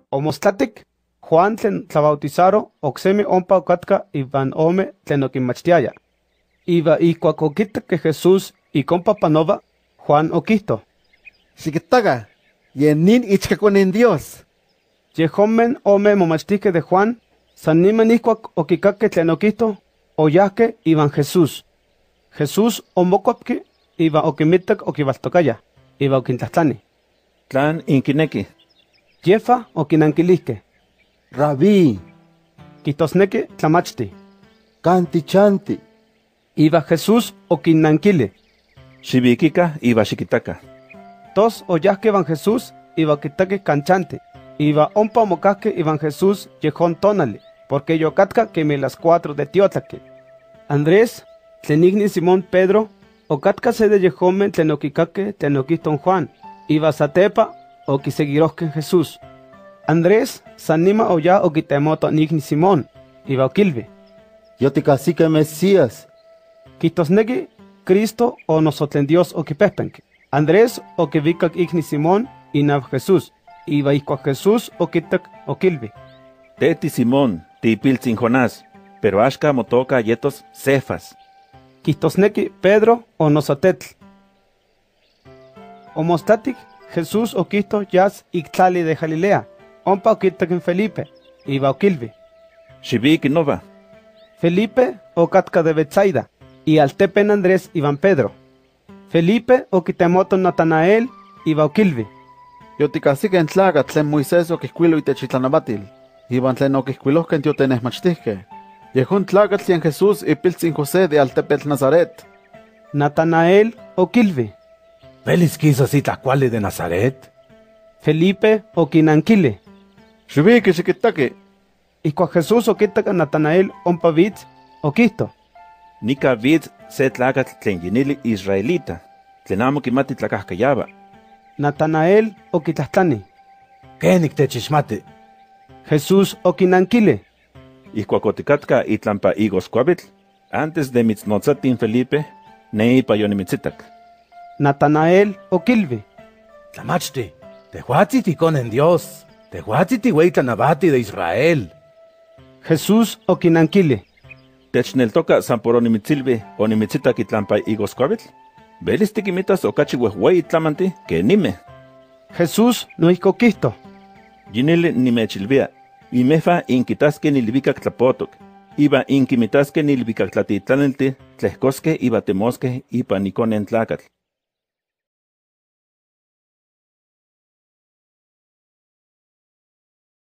Omostlatic, Juan tlen tlabautizaro, oksemi ompa okatka ivan ome tlen okinmachtiaya. Iva ikuak okitak que Jesús ikompa panova, Juan okihto. Xiquitaga, yenin ichkakonin Dios. Yehomen ome momachtihke de Juan, san niman ikuak okikakke tlen okihto, oyahke ivan Jesús. Jesús omokuapki, iva okimitak okivaltokaya, iva okintlatlani. Tlan inkineki. Yefa okinankilihke. Rabí, Kihtosneki tlamachti. canti chanti. Iva Jesús okinnankili. Xivikika iva xikitaka. Tos oyahke ivan Jesús, iva okitaki kanchante. Iva ompa omokahke ivan Jesús yehon tonali, porque yokatka kemi las 4 de tiotlaki. Andrés, tlen igni Simón Pedro, okatka se de yehomen tlen okikakke tlen okihton Juan, iva satepa okisegirohken Jesús. Andrés san nima oya okitemoto igni Simón, iva okilvi. Yo te cacique Mesías. Kihtosneki Cristo o noso tlen Dios okipehpenki. Andrés okivikak igni Simón inav Jesús, iva ikuak Jesús okitak okilvi. Teti Simón, tipiltzin Jonás, pero axka motoka yetos Cefas. Kihtosneki Pedro o noso tetl. Omostatik Jesús okihto yas iktlali de Galilea, ompa okitak en Felipe, iva okilvi. Xiviki nova. Felipe okatka de Betsaida, y altepen Andrés ivan Pedro. Felipe okitemoto Natanael, iva okilvi. Yo te cacique en tlaga tlen Moisés okihkuilo itechitlanabatil. Iban tlen okihkuilohken tiotenehmachtihke. Yehon tlaga tlen Jesús ipiltzin José de altepetl Nazaret. Natanael okilvi. ¿Velis quizás itlacuali de Nazaret? Felipe okinankili. Xiviki xiquitaki. Ikuak Jesús okitak a Natanael ompa vitz, okihto. Nika vitz se tlakatl tlen yinili israelita, tlen amo kimati tlakahkayaba. Natanael okitlahtani. ¿Kenik techixmati? Jesús okinankili. Ikuak otikatka itlampa igoskuavitl, antes de mitznotzatin Felipe, neipa yonimitzitak. Natanael okilvi. Tlamachti, tehuatzi tikonen Dios, tehuatzi tihueitlanabati de Israel. Jesús okinankili. Techneltoka san por onimitzilvi onimitzitak itlampa igoskuavitl, velis tikimitas okachi uehueyi tlamanti que nime. Jesús noihko okihto. Yinili nimechilvia, imefa inkitaske nilvikak tlapotok, iba inkimitaske nilvikak tlatitlanelti, tlehkoske iba temoske ipa nikonen tlakatl.